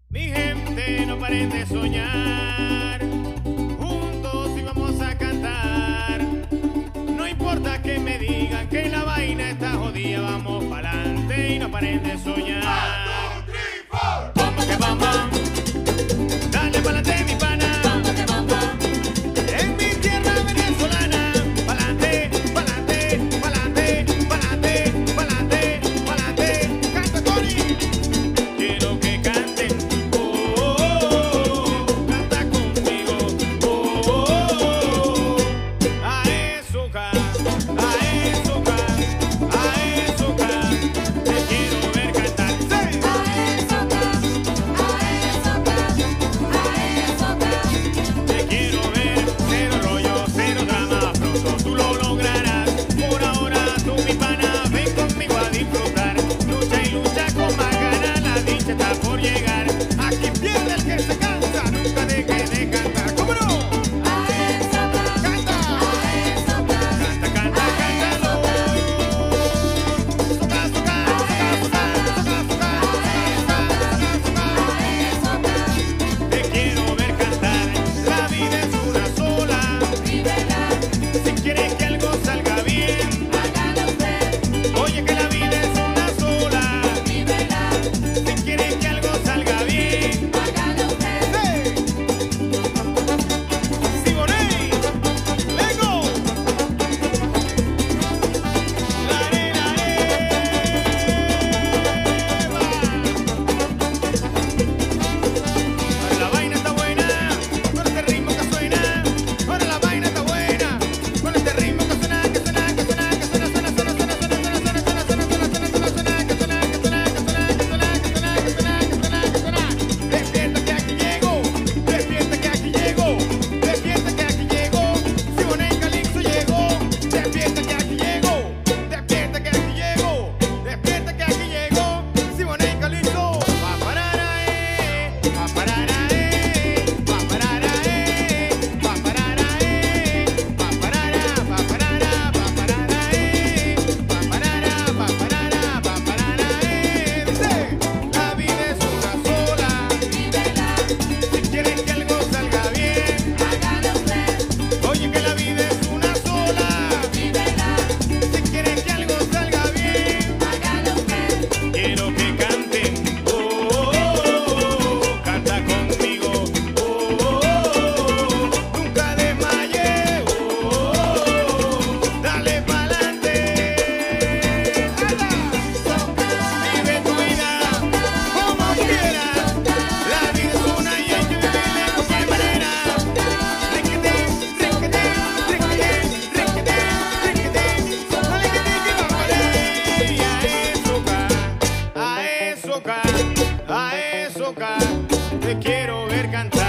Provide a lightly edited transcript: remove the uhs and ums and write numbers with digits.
Mi gente, no paren de soñar, juntos y vamos a cantar. No importa que me digan que la vaina está jodida, vamos pa'lante y no paren de soñar. 1, 2, 3, 4. Vamos que vamos, dale pa'lante mi pana. Vamos que vamos, en mi tierra venezolana. Pa'lante, pa'lante, pa'lante, pa'lante, pa'lante, pa'lante. Canta Tony. Quiero que canten. Canta conmigo. A eso ca, a eso ca, a eso ca. Te quiero ver cantar. ¡Sí! A eso ca, a eso ca, a eso ca. Te quiero ver, cero rollo, cero drama. Pronto tú lo lograrás. Por ahora tú mi pana, ven conmigo a disfrutar. Lucha y lucha con más ganas, la dicha está por llegar. Aquí pierde el que se cansa, nunca dejes de cantar. ¿Cómo no? A eso ca, canta, a eso ca, canta, canta, cántalo. Soca, soca, soca, soca, soca, soca, soca, soca. Te quiero ver cantar, la vida es una sola. Vívela. Si quieren que algo salga bien, hágalo usted. Oye que la vida es una sola. Vívela. Si quieren que algo salga bien, hágalo usted. ¡Hey! Siboney, Lego. La arena Ahora la vaina está buena, con este ritmo que suena. Ahora la vaina está buena, con este ritmo que suena, que suena, que suena, que suena, suena, suena, suena, suena, suena, suena, suena, suena, suena, suena, suena, que suena, que suena, que suena, que suena, que suena, que suena, que suena, que suena. Despierta que aquí llego, despierta que aquí llego, despierta que aquí llego. Siboney Calixto llegó, despierta que aquí llego, despierta que aquí llego, despierta que aquí llego. Siboney Calixto va a parar va a parar va a parar va a parar va a parar va a parar va a parar va a parar va a parar va a parar. Dice, la vida es una sola. Vívela. Si quieren que algo salga bien, hágalo usted. Oye que la vida es una sola. Vívela. Si quieren que algo salga bien, hágalo usted. Quiero que canten. Canta conmigo. Nunca desmayes. Dale pa'lante. ¡Hala! Vive tu vida como quieras. La vida es una y hay que vivirla de cualquier manera. Riquete, riquete, riquete, riquete, riquete. A eso ca, a eso ca, te quiero ver cantar.